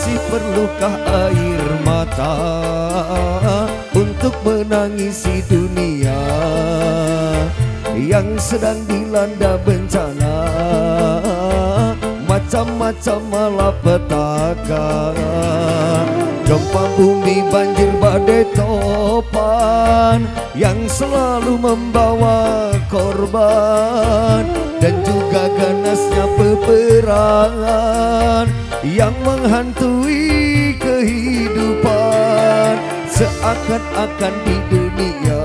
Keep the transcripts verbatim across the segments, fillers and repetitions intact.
Masih perlukah air mata untuk menangisi dunia yang sedang dilanda bencana, macam-macam malapetaka, gempa bumi, banjir, badai, topan yang selalu membawa korban, dan juga ganasnya peperangan yang menghantui kehidupan. Seakan-akan di dunia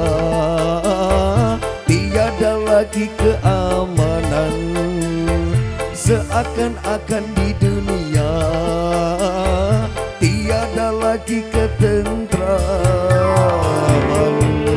tiada lagi keamanan, seakan-akan di dunia tiada lagi ketentraman.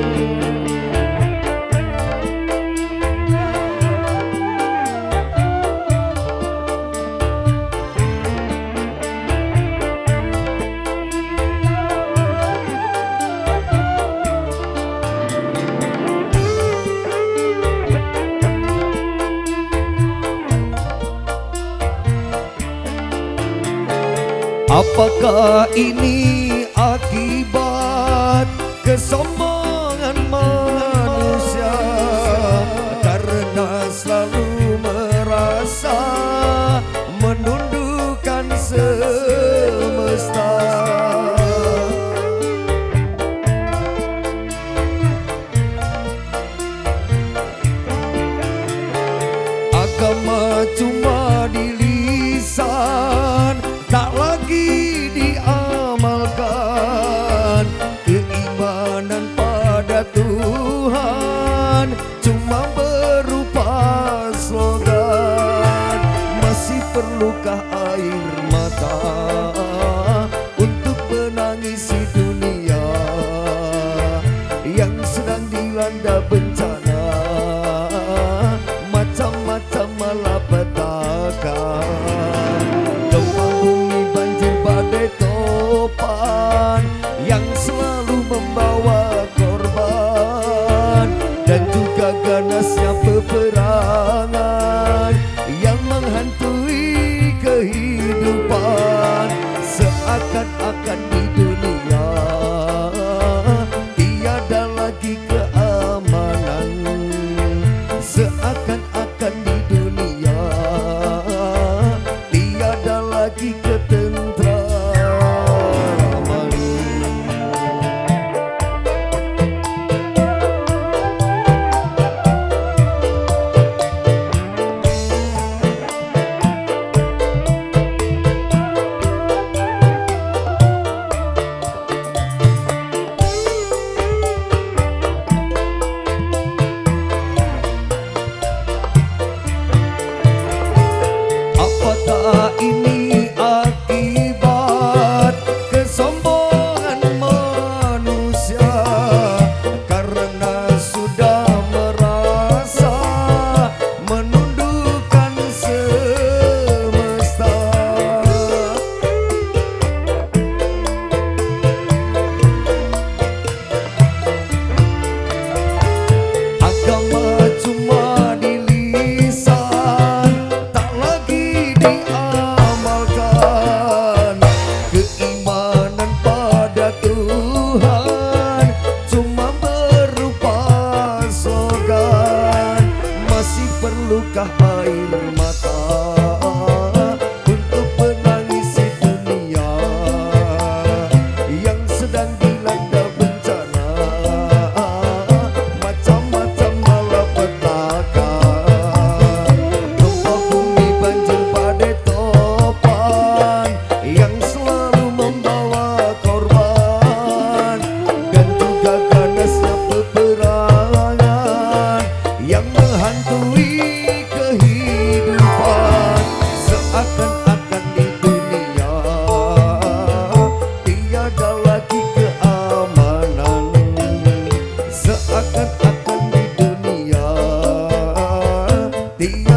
Apakah ini akibat kesombongan manusia karena selalu merasa menundukkan semesta? Agama cuma di lisan, tak lagi diamalkan. Keimanan pada Tuhan cuma berupa slogan. Masih perlukah air mata untuk menangisi dunia yang sedang dilanda bencana, macam-macam malapetaka, gempa bumi, banjir, badai, topan yang selalu membawa korban, dan juga ganasnya peperangan yang menghantui kehidupan. Seakan-akan di dunia tiada lagi keamanan, seakan-akan di dunia tiada lagi ketentraman. Apakah ini akibat kesombongan manusia karena sudah merasa menundukkan semesta? Agama cuma di lisan, tak lagi diamalkan. Keimanan pada Tuhan cuma berupa slogan. Masih perlukah air mata untuk menangisi dunia yang sedang dilanda bencana, macam-macam malapetaka, gempa bumi, banjir, badai, topan yang selalu membawa korban, dan juga ganasnya peperangan yang menghantui kehidupan. Seakan-akan di dunia tiada lagi keamanan, seakan-akan di dunia tiada